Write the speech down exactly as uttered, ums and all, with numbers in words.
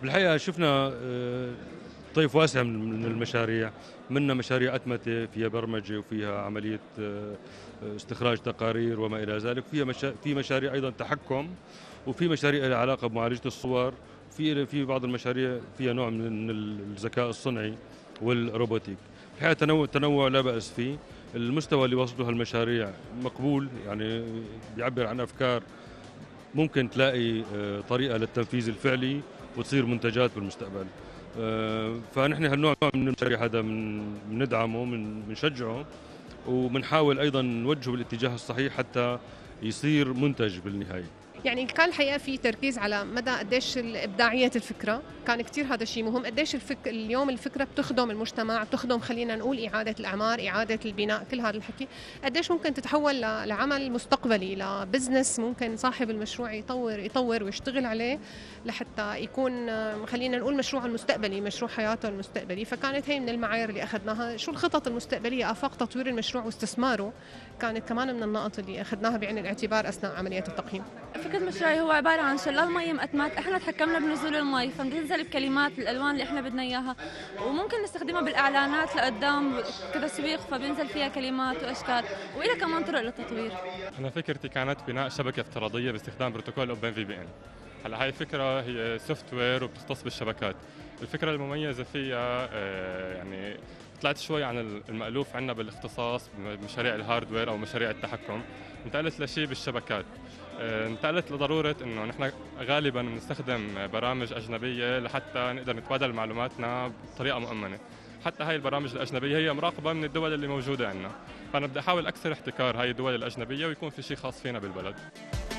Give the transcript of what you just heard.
بالحقيقة شفنا آه، طيف واسع من المشاريع. منها مشاريع أتمتة فيها برمجة وفيها عملية آه، استخراج تقارير وما إلى ذلك. فيها مشا... في مشاريع أيضا تحكم، وفي مشاريع لها علاقة بمعالجة الصور. في في بعض المشاريع فيها نوع من الذكاء الصنعي والروبوتيك. الحقيقة تنوع تنوع لا بأس فيه. المستوى اللي وصلته هالمشاريع مقبول، يعني بيعبر عن أفكار ممكن تلاقي آه، طريقة للتنفيذ الفعلي وتصير منتجات بالمستقبل. آه، فنحن هالنوع من المشاريع هذا بندعمه، بنشجعه، وبنحاول ايضا نوجهه بالاتجاه الصحيح حتى يصير منتج بالنهايه. يعني كان الحقيقه في تركيز على مدى قديش ابداعيه الفكره، كان كثير هذا الشيء مهم. قديش الفك... اليوم الفكره بتخدم المجتمع، بتخدم خلينا نقول اعاده الاعمار، اعاده البناء، كل هذا الحكي. قديش ممكن تتحول ل... لعمل مستقبلي، لبزنس ممكن صاحب المشروع يطور يطور ويشتغل عليه لحتى يكون خلينا نقول مشروعه المستقبلي، مشروع حياته المستقبلي. فكانت هي من المعايير اللي اخذناها. شو الخطط المستقبليه افاق تطوير المشروع واستثماره، كانت كمان من النقط اللي اخذناها بعين الاعتبار اثناء عمليه التقييم. فكرة مشروعي هو عبارة عن شلال مي مقتمات، احنا تحكمنا بنزول المي، فبننزل بكلمات الالوان اللي احنا بدنا اياها، وممكن نستخدمها بالاعلانات لقدام كتسويق، فبينزل فيها كلمات واشكال، والى كمان طرق للتطوير. انا فكرتي كانت بناء شبكة افتراضية باستخدام بروتوكول اوبن في بي ان. هلا هاي الفكرة هي سوفت وير وبتختص بالشبكات. الفكرة المميزة فيها آه، يعني طلعت شوي عن المألوف عندنا بالاختصاص بمشاريع الهاردوير او مشاريع التحكم، انتقلت لشيء بالشبكات. انتقلت لضرورة انه نحن غالبا بنستخدم برامج اجنبية لحتى نقدر نتبادل معلوماتنا بطريقة مؤمنة. حتى هاي البرامج الاجنبية هي مراقبة من الدول اللي موجودة عندنا، فانا بدي احاول اكثر احتكار هاي الدول الاجنبية ويكون في شيء خاص فينا بالبلد.